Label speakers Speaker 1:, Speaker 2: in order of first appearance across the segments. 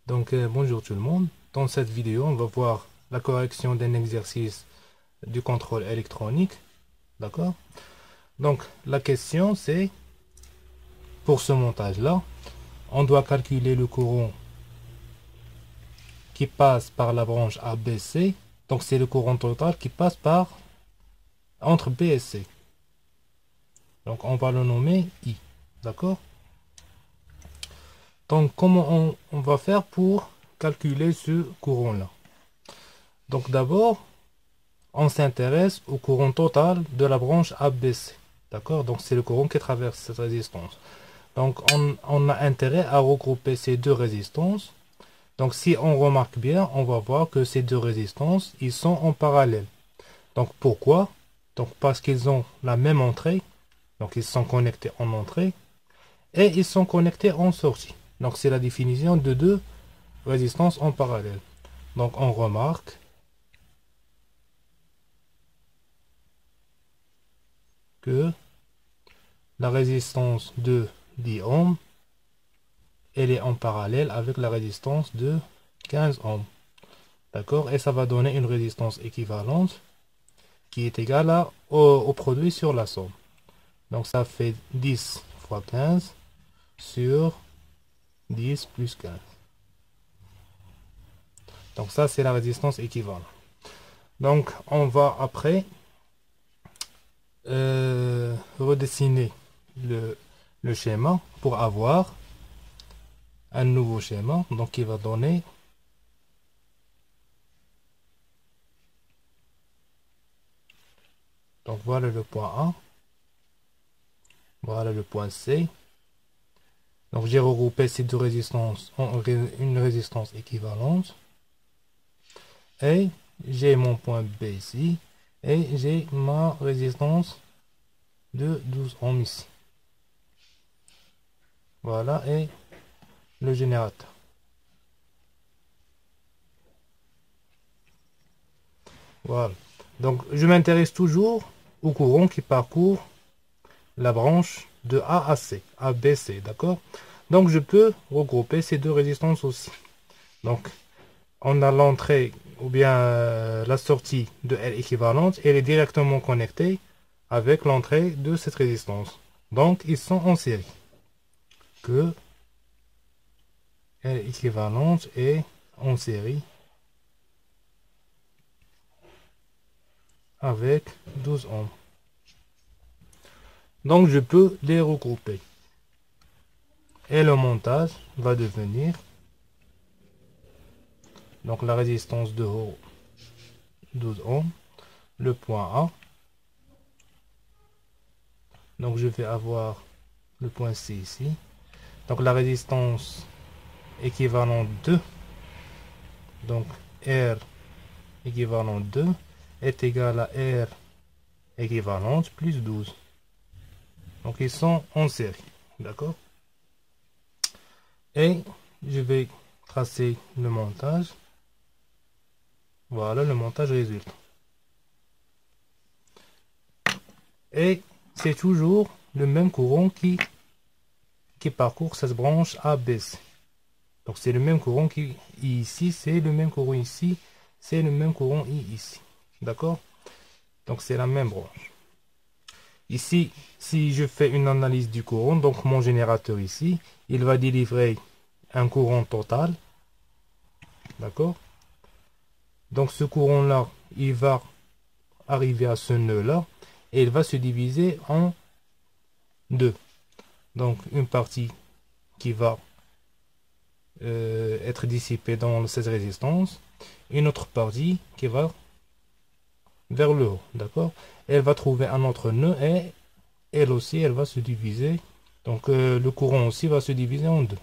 Speaker 1: Bonjour tout le monde. Dans cette vidéo, on va voir la correction d'un exercice du contrôle électronique. D'accord? Donc, la question c'est, pour ce montage-là, on doit calculer le courant qui passe par la branche ABC. Donc, c'est le courant total qui passe entre B et C. Donc, on va le nommer I. D'accord? Donc, comment on va faire pour calculer ce courant-là? Donc, d'abord, on s'intéresse au courant total de la branche ABC. D'accord? Donc, c'est le courant qui traverse cette résistance. Donc, on a intérêt à regrouper ces deux résistances. Donc, si on remarque bien, on va voir que ces deux résistances, ils sont en parallèle. Donc, pourquoi? Donc, parce qu'ils ont la même entrée. Donc, ils sont connectés en entrée. Et ils sont connectés en sortie. Donc, c'est la définition de deux résistances en parallèle. Donc, on remarque que la résistance de 10 ohms, elle est en parallèle avec la résistance de 15 ohms. D'accord? Et ça va donner une résistance équivalente qui est égale au produit sur la somme. Donc ça fait 10 fois 15 sur 10 plus 15. Donc ça, c'est la résistance équivalente. Donc on va après redessiner le schéma pour avoir un nouveau schéma. Donc il va donner donc voilà le point A. Voilà le point C. Donc j'ai regroupé ces deux résistances en une résistance équivalente. Et j'ai mon point B ici. Et j'ai ma résistance de 12 ohms ici. Voilà, et le générateur. Voilà. Donc je m'intéresse toujours au courant qui parcourt la branche de A à C, A, B, C, d'accord? Donc je peux regrouper ces deux résistances aussi. Donc on a l'entrée ou bien la sortie de L équivalente, elle est directement connectée avec l'entrée de cette résistance. Donc ils sont en série. Que L équivalente est en série avec 12 ohms. Donc je peux les regrouper. Et le montage va devenir donc la résistance de 12 ohms, le point A. Donc je vais avoir le point C ici. Donc la résistance équivalente 2. Donc R équivalent 2 est égal à R équivalente plus 12. Donc ils sont en série. D'accord? Et je vais tracer le montage. Voilà, le montage résulte. Et c'est toujours le même courant qui parcourt cette branche ABC. Donc c'est le même courant qui ici, c'est le même courant ici, c'est le même courant ici. D'accord? Donc c'est la même branche. Ici, si je fais une analyse du courant, donc mon générateur ici, il va délivrer un courant total. D'accord? Donc ce courant-là, il va arriver à ce nœud-là et il va se diviser en deux. Donc une partie qui va être dissipée dans cette résistance, une autre partie qui va vers le haut. D'accord? Elle va trouver un autre nœud et elle aussi, elle va se diviser. Donc le courant aussi va se diviser en deux.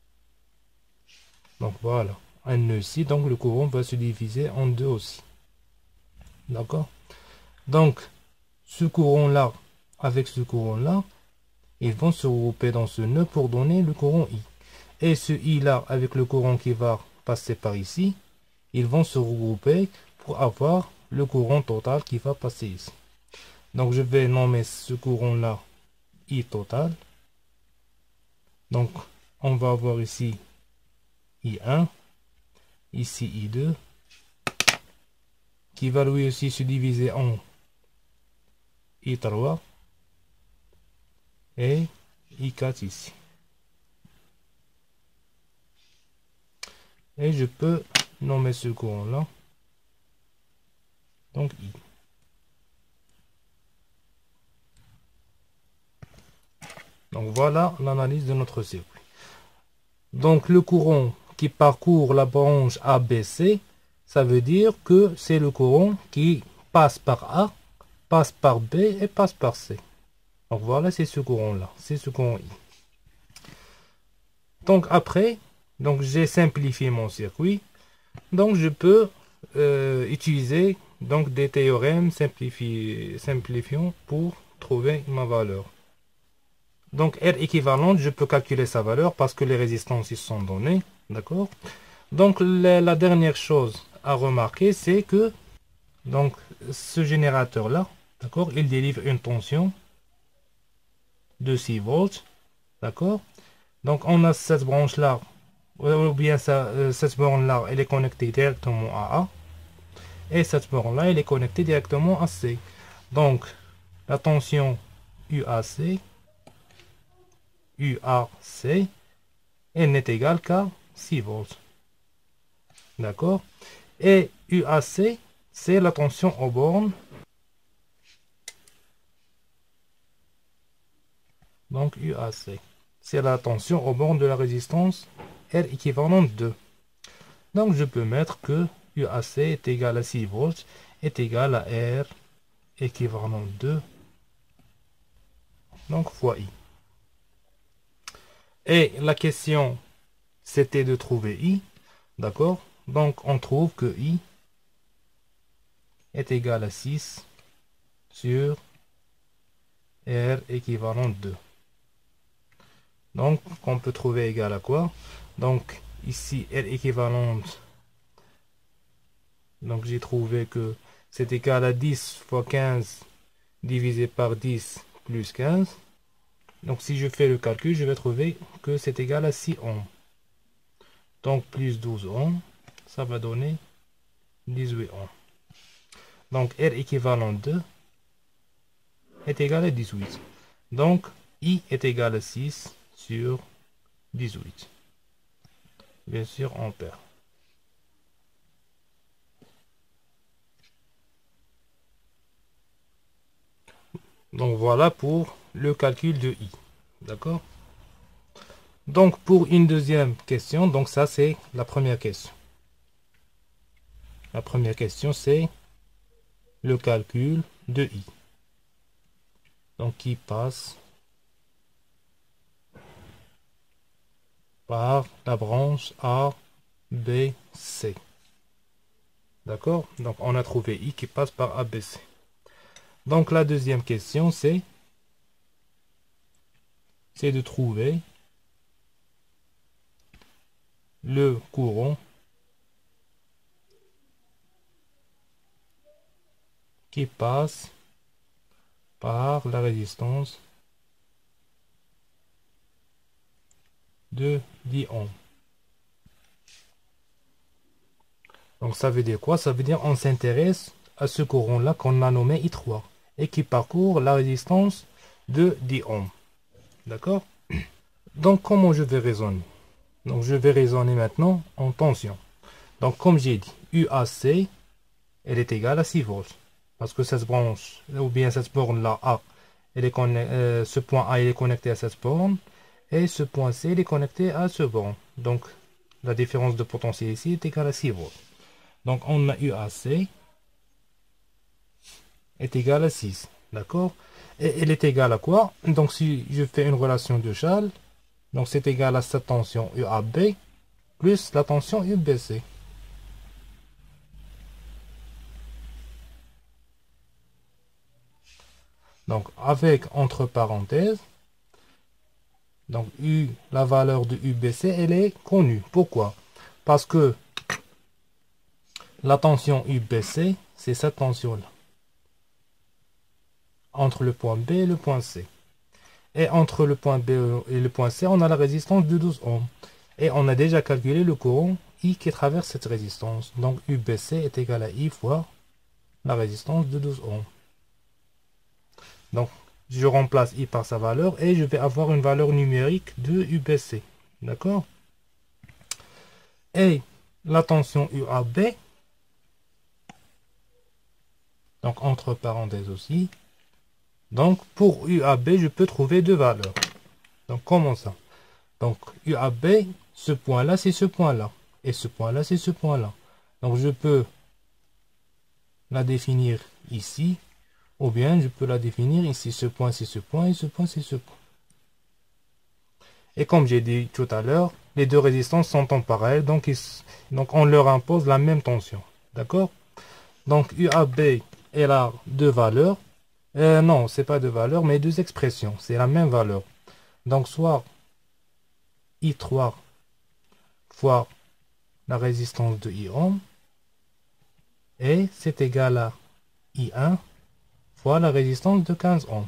Speaker 1: Donc voilà, un nœud ici, donc le courant va se diviser en deux aussi. D'accord? Donc, ce courant-là, avec ce courant-là, ils vont se regrouper dans ce nœud pour donner le courant I. Et ce I-là, avec le courant qui va passer par ici, ils vont se regrouper pour avoir le courant total qui va passer ici. Donc, je vais nommer ce courant-là I total. Donc, on va avoir ici I1, ici I2, qui va lui aussi se diviser en I3 et I4 ici. Et je peux nommer ce courant là, donc I. Donc voilà l'analyse de notre circuit. Donc le courant qui parcourt la branche ABC, ça veut dire que c'est le courant qui passe par A, passe par B et passe par C. Donc voilà, c'est ce courant-là, c'est ce courant I. Donc après, donc j'ai simplifié mon circuit. Donc je peux utiliser donc des théorèmes simplifiants pour trouver ma valeur. Donc R équivalente, je peux calculer sa valeur parce que les résistances ils sont données, d'accord. Donc la dernière chose à remarquer, c'est que donc ce générateur là, d'accord, il délivre une tension de 6 volts, d'accord. Donc on a cette branche là, ou bien cette borne là, elle est connectée directement à A, et cette borne là, elle est connectée directement à C. Donc la tension UAC elle n'est égale qu'à 6 volts. D'accord. Et UAC, c'est la tension aux bornes. Donc UAC, c'est la tension aux bornes de la résistance R équivalente 2. Donc je peux mettre que UAC est égal à 6 volts est égal à R équivalent 2. Donc fois I. Et la question, c'était de trouver I. D'accord. Donc on trouve que I est égal à 6 sur R équivalent 2. Donc on peut trouver égal à quoi? Donc ici R équivalente, donc j'ai trouvé que c'est égal à 10 fois 15 divisé par 10 plus 15. Donc si je fais le calcul, je vais trouver que c'est égal à 6 ohms. Donc plus 12 ohms, ça va donner 18 ohms. Donc R équivalent 2 est égal à 18. Donc I est égal à 6 sur 18. Bien sûr, ampères. Donc voilà pour le calcul de I. D'accord? Donc pour une deuxième question, donc ça c'est la première question. La première question c'est le calcul de I. Donc qui passe par la branche A, B, C. D'accord? Donc on a trouvé I qui passe par A, B, C. Donc la deuxième question c'est de trouver le courant qui passe par la résistance de 10 ohms. Donc ça veut dire quoi? Ça veut dire on s'intéresse à ce courant-là qu'on a nommé I3 et qui parcourt la résistance de 10 ohms. D'accord? Donc comment je vais raisonner? Donc je vais raisonner maintenant en tension. Donc comme j'ai dit, UAC, elle est égale à 6 volts. Parce que cette branche, ou bien cette borne-là, A, ce point A il est connecté à cette borne, et ce point C il est connecté à ce borne. Donc la différence de potentiel ici est égale à 6 volts. Donc on a UAC est égal à 6. D'accord? Et elle est égale à quoi? Donc si je fais une relation de Charles, donc c'est égal à cette tension UAB plus la tension UBC. Donc avec entre parenthèses, donc la valeur de UBC, elle est connue. Pourquoi? Parce que la tension UBC, c'est cette tension-là. Entre le point B et le point C. Et entre le point B et le point C, on a la résistance de 12 ohms. Et on a déjà calculé le courant I qui traverse cette résistance. Donc UBC est égal à I fois la résistance de 12 ohms. Donc je remplace I par sa valeur et je vais avoir une valeur numérique de UBC. D'accord? Et la tension UAB, donc entre parenthèses aussi. Donc pour UAB, je peux trouver deux valeurs. Donc comment ça? Donc UAB, ce point-là, c'est ce point-là. Et ce point-là, c'est ce point-là. Donc je peux la définir ici. Ou bien je peux la définir ici. Ce point, c'est ce point. Et ce point, c'est ce point. Et comme j'ai dit tout à l'heure, les deux résistances sont en parallèle. Donc on leur impose la même tension. D'accord? Donc UAB, elle a deux valeurs. Non, c'est pas deux valeurs, mais deux expressions. C'est la même valeur. Donc soit I3 fois la résistance de I-ohm, et c'est égal à I1 fois la résistance de 15 ohms.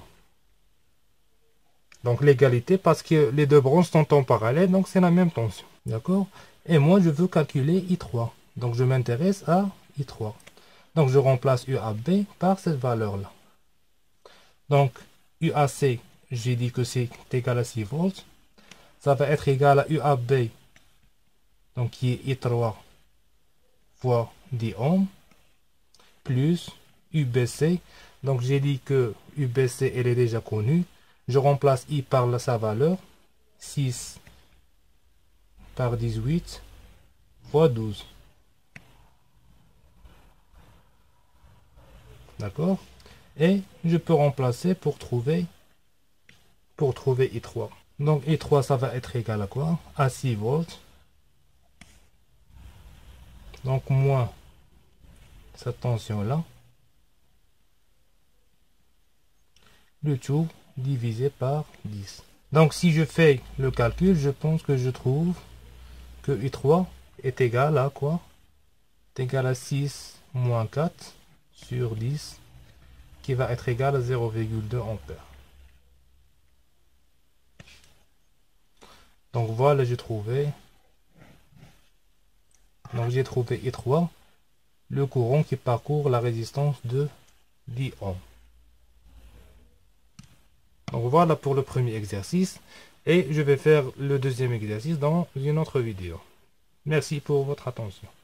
Speaker 1: Donc l'égalité parce que les deux branches sont en parallèle, donc c'est la même tension. D'accord? Et moi je veux calculer I3. Donc je m'intéresse à I3. Donc je remplace UAB par cette valeur-là. Donc UAC, j'ai dit que c'est égal à 6 volts. Ça va être égal à UAB, donc qui est I3 fois 10 ohms, plus UBC. Donc j'ai dit que UBC, elle est déjà connue. Je remplace I par sa valeur, 6 par 18 fois 12. D'accord? Et je peux remplacer pour trouver I3. Donc I3, ça va être égal à quoi? À 6 volts. Donc moins cette tension-là. Le tout divisé par 10. Donc si je fais le calcul, je pense que je trouve que I3 est égal à quoi? Est égal à 6 moins 4 sur 10, qui va être égal à 0,2 ampères. Donc voilà, j'ai trouvé. Donc j'ai trouvé I3, le courant qui parcourt la résistance de 10 ohms. Donc voilà pour le premier exercice. Et je vais faire le deuxième exercice dans une autre vidéo. Merci pour votre attention.